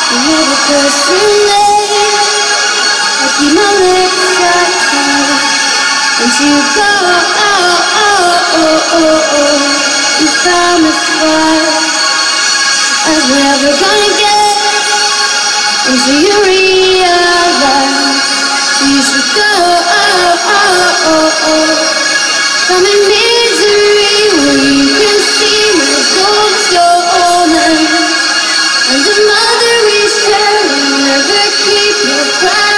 never close to me. I keep my lips shut tight. And you go, you found the spark. As we're never gonna get until you realize you should go. Come in misery where you can see my soul's stolen. And the mother is telling never keep your pride.